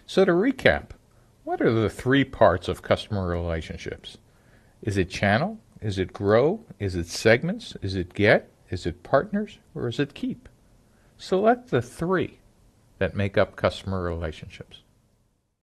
So to recap, what are the three parts of customer relationships? Is it channel? Is it grow? Is it segments? Is it get? Is it partners? Or is it keep? Select the three that make up customer relationships.